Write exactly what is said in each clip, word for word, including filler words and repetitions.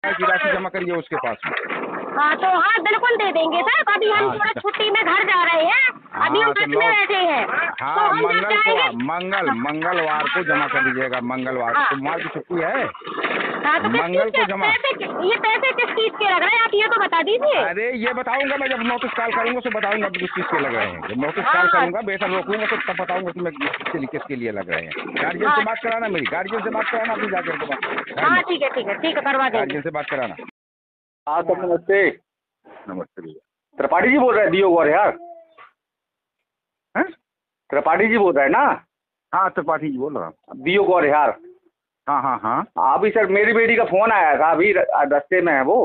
की राशि जमा करिए उसके पास में। हाँ तो हाँ बिल्कुल दे देंगे सर। अभी हम थोड़ा छुट्टी में घर जा रहे हैं, अभी हम बस में बैठे हैं। हाँ तो मंगल को मंगल मंगलवार को जमा कर दीजिएगा। मंगलवार को सोमवार की छुट्टी है। हाँ तो मंगल को जमा। ये पैसे किस चीज के लग रहे हैं आप ये तो बता दीजिए। अरे ये बताऊंगा मैं, जब नोटिस कॉल करूंगा तो बताऊंगा किस चीज के लग रहे हैं। जब नोटिस कॉल करूंगा बेटा रोकूंगा तो तब बताऊंगा कि मैं किस किसके लिए लग रहे हैं। गार्जियन से बात कराना, मेरी गार्जियन से बात कराना अपनी जाकर के बात। हाँ ठीक है ठीक है ठीक है करवा देंगे। गार्जियन से बात कराना। हाँ सर नमस्ते। नमस्ते भैया। त्रिपाठी जी बोल रहे हैं दियो गौर यार? त्रिपाठी जी बोल रहे हैं ना? हाँ त्रिपाठी जी बोल रहा हूँ। दियो गौर यार। हाँ हाँ हाँ अभी सर मेरी बेटी का फोन आया था, अभी रास्ते में है वो।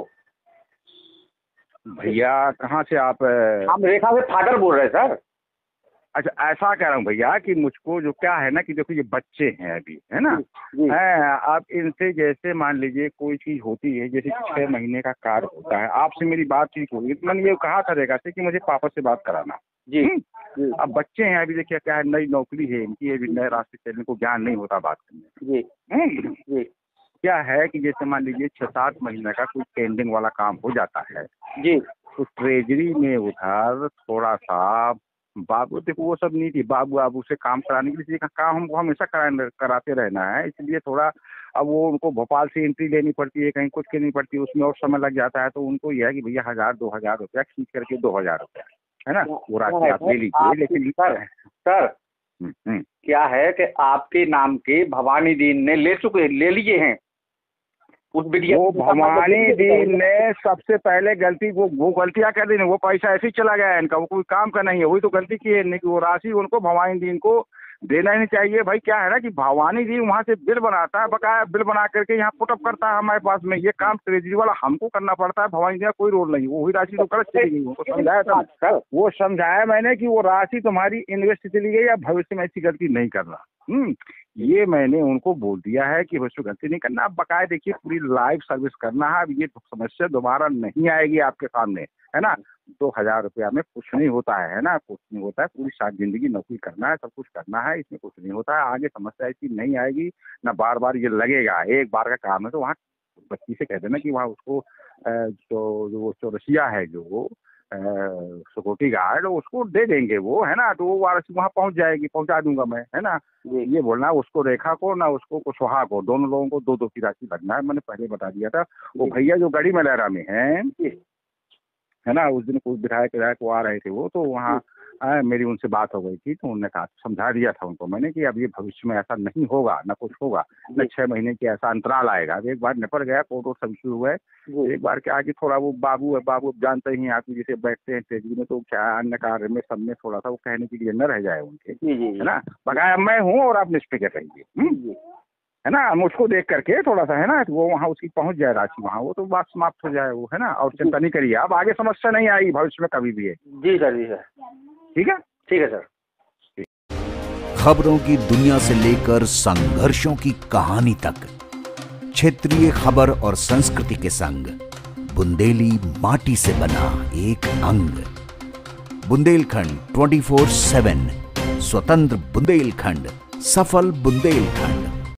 भैया कहाँ से आप? हम रेखा से फादर बोल रहे हैं सर। अच्छा ऐसा कह रहा हूँ भैया कि मुझको जो क्या है ना कि देखो ये बच्चे हैं अभी, है ना है, आप इनसे जैसे मान लीजिए कोई चीज होती है जैसे छह महीने का कार्य होता है, आपसे मेरी बातचीत होगी तो मैंने ये कहा था रेखा से कि मुझे पापा से बात कराना जी। अब बच्चे हैं अभी, देखिए क्या है नई नौकरी है इनकी, अभी नए रास्ते चलने को ज्ञान नहीं होता बात करने जी जी। क्या है कि जैसे मान लीजिए छह सात महीने का कोई पेंडिंग वाला काम हो जाता है जी, तो ट्रेजरी में उधर थोड़ा सा बाबू, देखो वो सब नहीं थी, बाबू बाबू से काम कराने के लिए काम हमको हमेशा करा कराते रहना है, इसलिए थोड़ा अब वो उनको भोपाल से एंट्री लेनी पड़ती है, कहीं कुछ करनी पड़ती है, उसमें और समय लग जाता है। तो उनको यह है कि भैया हजार दो हजार रुपया खींच करके दो हजार रुपया है ना वो राशि आप ले लीजिए। लेकिन सर सर क्या है कि आपके नाम के भवानी दीन ने ले चुके ले लिए हैं उस बिटिया। वो भवानी दीन ने सबसे पहले गलती वो वो गलतियां कर दी, वो पैसा ऐसे ही चला गया इनका, वो कोई काम का नहीं है, वही तो गलती की है इनने कि वो राशि उनको भवानी दीन को देना ही नहीं चाहिए। भाई क्या है ना कि भवानी दीन वहाँ से बिल बनाता है, बकाया बिल बना करके यहाँ पुटअप करता है हमारे पास में, ये काम ट्रेजरी वाला हमको करना पड़ता है, भवानी दीन का कोई रोल नहीं, वही राशि तो गलत चली गई। उनको समझाया था, वो समझाया मैंने कि वो राशि तुम्हारी इन्वेस्ट चली गई या भविष्य में ऐसी गलती नहीं करना। हम्म ये मैंने उनको बोल दिया है कि भविष्य गलती नहीं करना। अब बकाया देखिए पूरी लाइफ सर्विस करना है, अब ये समस्या दोबारा नहीं आएगी आपके सामने, है ना। दो हजार रुपया में कुछ नहीं होता है, है ना, कुछ नहीं होता है, पूरी सारी जिंदगी नौकरी करना है, सब कुछ करना है, इसमें कुछ नहीं होता है। आगे समस्या ऐसी नहीं आएगी ना, बार बार ये लगेगा, एक बार का काम है। तो वहाँ बच्ची से कह देना कि वहाँ उसको जो जो चौरसिया है जो सिक्योरिटी गार्ड उसको दे देंगे वो, है ना, तो वो वारसी वहाँ पहुँच जाएगी, पहुँचा दूंगा मैं, है ना। ये बोलना उसको रेखा को ना उसको कुशवाहा को, दोनों लोगों को दो दो की राशि लगना है, मैंने पहले बता दिया था। वो भैया जो गढ़ी मलहरा में है है ना, उस दिन कोई विधायक विधायक वो आ रहे थे वो, तो वहाँ आ, मेरी उनसे बात हो गई थी, तो उन्होंने कहा समझा दिया था उनको मैंने कि अब ये भविष्य में ऐसा नहीं होगा, ना कुछ होगा, न छह महीने की ऐसा अंतराल आएगा। अब एक बार निपट गया, कोर्ट वोट सब शुरू हुआ है, एक बार क्या कि थोड़ा वो बाबू है, बाबू जानते ही आप जैसे बैठते हैं ट्रेजरी में, तो क्या अन्य कार्य में सब में थोड़ा सा वो कहने के लिए न रह जाए उनके, है ना। बकाया मैं हूँ और आप निष्फिक्र रहिए, है ना। मुझको देख करके थोड़ा सा, है ना, वो वहाँ उसकी पहुँच जाए राशि वहाँ, वो तो बात समाप्त हो जाए वो, है ना। और चिंता नहीं करिए, अब आगे समस्या नहीं आएगी भविष्य में कभी भी है। जी सर जी सर ठीक है ठीक है सर। खबरों की दुनिया से लेकर संघर्षों की कहानी तक, क्षेत्रीय खबर और संस्कृति के संग बुंदेली माटी से बना एक अंग। बुंदेलखंड ट्वेंटी फोर सेवन, स्वतंत्र बुंदेलखंड, सफल बुंदेलखंड।